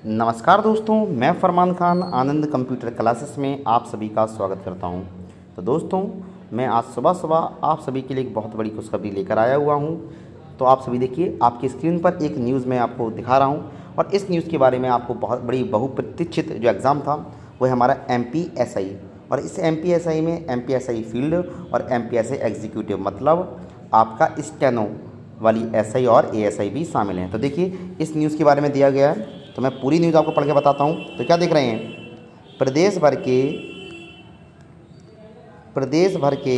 नमस्कार दोस्तों, मैं फरमान खान आनंद कंप्यूटर क्लासेस में आप सभी का स्वागत करता हूं। तो दोस्तों, मैं आज सुबह सुबह आप सभी के लिए एक बहुत बड़ी खुशखबरी लेकर आया हुआ हूं। तो आप सभी देखिए, आपकी स्क्रीन पर एक न्यूज़ मैं आपको दिखा रहा हूं और इस न्यूज़ के बारे में आपको बहुत बड़ी बहुप्रतीक्षित जो एग्ज़ाम था वो है हमारा MPSI। और इस MPSI में MPSI फील्ड और MPSI एग्जीक्यूटिव मतलब आपका स्टेनो वाली SI और ASI भी शामिल हैं। तो देखिए, इस न्यूज़ के बारे में दिया गया है, तो मैं पूरी न्यूज़ आपको पढ़ के बताता हूँ। तो क्या देख रहे हैं, प्रदेश भर के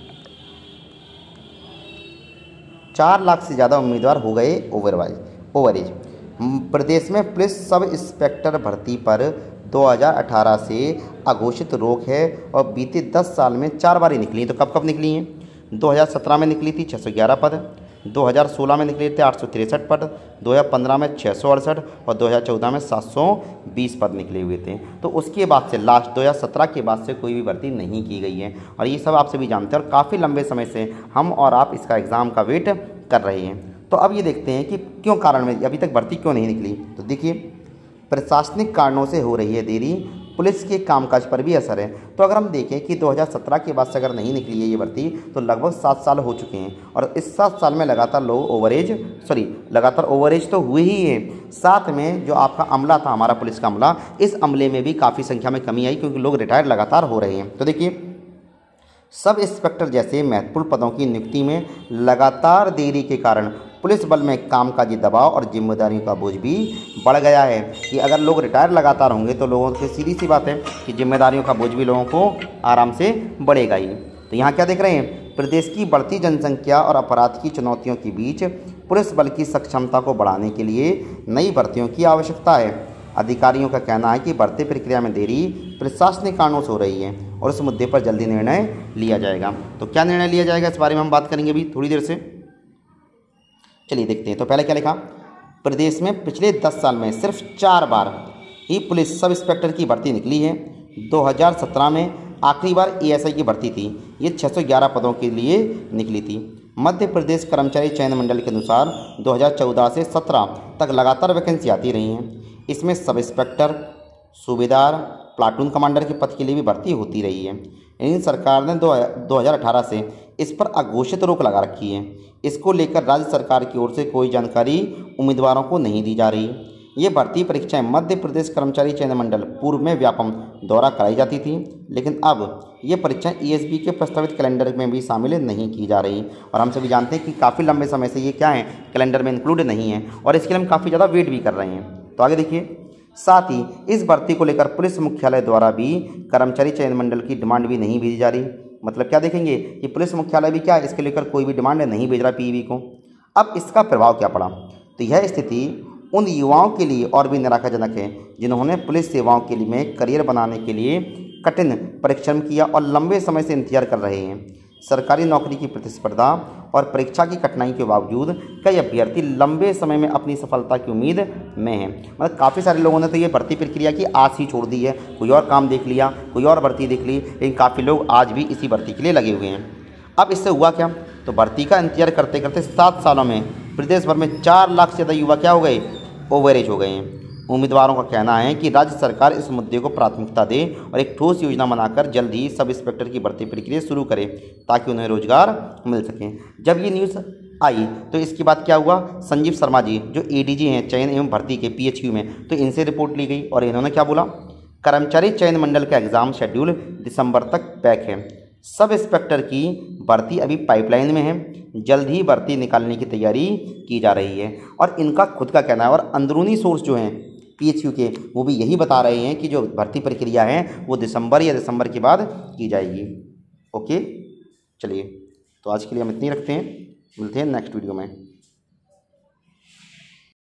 4 लाख से ज़्यादा उम्मीदवार हो गए ओवरेज। प्रदेश में पुलिस सब इंस्पेक्टर भर्ती पर 2018 से अघोषित रोक है और बीते 10 साल में 4 बार ही निकली। तो कब कब निकली हैं? 2017 में निकली थी 611 पद, 2016 में निकले थे 863 पद, 2015 में 668 और 2014 में 720 पद निकले हुए थे। तो उसके बाद से लास्ट 2017 के बाद से कोई भी भर्ती नहीं की गई है और ये सब आप सभी जानते हैं और काफ़ी लंबे समय से हम और आप इसका एग्ज़ाम का वेट कर रहे हैं। तो अब ये देखते हैं कि क्यों कारण में अभी तक भर्ती क्यों नहीं निकली। तो देखिए, प्रशासनिक कारणों से हो रही है देरी, पुलिस के कामकाज पर भी असर है। तो अगर हम देखें कि 2017 के बाद से अगर नहीं निकली है ये भर्ती तो लगभग 7 साल हो चुके हैं और इस 7 साल में लगातार ओवरेज तो हुए ही है। साथ में जो आपका अमला था, हमारा पुलिस का अमला, इस अमले में भी काफ़ी संख्या में कमी आई क्योंकि लोग रिटायर लगातार हो रहे हैं। तो देखिए, सब इंस्पेक्टर जैसे महत्वपूर्ण पदों की नियुक्ति में लगातार देरी के कारण पुलिस बल में कामकाजी दबाव और जिम्मेदारियों का बोझ भी बढ़ गया है कि अगर लोग रिटायर लगातार होंगे तो लोगों की सीधी सी बात है कि जिम्मेदारियों का बोझ भी लोगों को आराम से बढ़ेगा ही। तो यहाँ क्या देख रहे हैं, प्रदेश की बढ़ती जनसंख्या और अपराध की चुनौतियों के बीच पुलिस बल की सक्षमता को बढ़ाने के लिए नई भर्तियों की आवश्यकता है। अधिकारियों का कहना है कि भर्ती प्रक्रिया में देरी प्रशासनिक कारणों से हो रही है और इस मुद्दे पर जल्दी निर्णय लिया जाएगा। तो क्या निर्णय लिया जाएगा इस बारे में हम बात करेंगे अभी थोड़ी देर से। चलिए देखते हैं। तो पहले क्या लिखा, प्रदेश में पिछले 10 साल में सिर्फ 4 बार ही पुलिस सब इंस्पेक्टर की भर्ती निकली है। 2017 में आखिरी बार ASI की भर्ती थी, ये 611 पदों के लिए निकली थी। मध्य प्रदेश कर्मचारी चयन मंडल के अनुसार 2014 से 17 तक लगातार वैकेंसी आती रही हैं। इसमें सब इंस्पेक्टर, सूबेदार, प्लाटून कमांडर के पद के लिए भी भर्ती होती रही है। इन सरकार ने 2018 से इस पर अघोषित रोक लगा रखी है। इसको लेकर राज्य सरकार की ओर से कोई जानकारी उम्मीदवारों को नहीं दी जा रही। ये भर्ती परीक्षाएं मध्य प्रदेश कर्मचारी चयन मंडल पूर्व में व्यापम द्वारा कराई जाती थी, लेकिन अब ये परीक्षाएं ESB के प्रस्तावित कैलेंडर में भी शामिल नहीं की जा रही। और हम सभी जानते हैं कि काफ़ी लंबे समय से ये क्या है, कैलेंडर में इंक्लूड नहीं है और इसके लिए हम काफ़ी ज़्यादा वेट भी कर रहे हैं। तो आगे देखिए, साथ ही इस भर्ती को लेकर पुलिस मुख्यालय द्वारा भी कर्मचारी चयन मंडल की डिमांड भी नहीं भेजी जा रही। मतलब क्या देखेंगे कि पुलिस मुख्यालय भी क्या है, इसके लेकर कोई भी डिमांड नहीं भेज रहा PEB को। अब इसका प्रभाव क्या पड़ा, तो यह स्थिति उन युवाओं के लिए और भी निराशाजनक है जिन्होंने पुलिस सेवाओं के लिए करियर बनाने के लिए कठिन परिश्रम किया और लंबे समय से इंतजार कर रहे हैं। सरकारी नौकरी की प्रतिस्पर्धा और परीक्षा की कठिनाई के बावजूद कई अभ्यर्थी लंबे समय में अपनी सफलता की उम्मीद में हैं। मतलब काफ़ी सारे लोगों ने तो ये भर्ती प्रक्रिया की आस ही छोड़ दी है, कोई और काम देख लिया, कोई और भर्ती देख ली, लेकिन काफ़ी लोग आज भी इसी भर्ती के लिए लगे हुए हैं। अब इससे हुआ क्या, तो भर्ती का इंतजार करते करते 7 सालों में प्रदेश भर में 4 लाख से ज़्यादा युवा क्या हो गए, ओवरेज हो गए हैं। उम्मीदवारों का कहना है कि राज्य सरकार इस मुद्दे को प्राथमिकता दे और एक ठोस योजना बनाकर जल्द ही सब इंस्पेक्टर की भर्ती प्रक्रिया शुरू करे ताकि उन्हें रोजगार मिल सके। जब ये न्यूज़ आई तो इसके बाद क्या हुआ, संजीव शर्मा जी जो ADG हैं चयन एवं भर्ती के PHQ में, तो इनसे रिपोर्ट ली गई और इन्होंने क्या बोला, कर्मचारी चयन मंडल का एग्ज़ाम शेड्यूल दिसंबर तक पैक है। सब इंस्पेक्टर की भर्ती अभी पाइपलाइन में है, जल्द ही भर्ती निकालने की तैयारी की जा रही है। और इनका खुद का कहना है और अंदरूनी सोर्स जो हैं PHQ के वो भी यही बता रहे हैं कि जो भर्ती प्रक्रिया है वो दिसंबर के बाद की जाएगी। ओके, चलिए तो आज के लिए हम इतनी रखते हैं, मिलते हैं नेक्स्ट वीडियो में।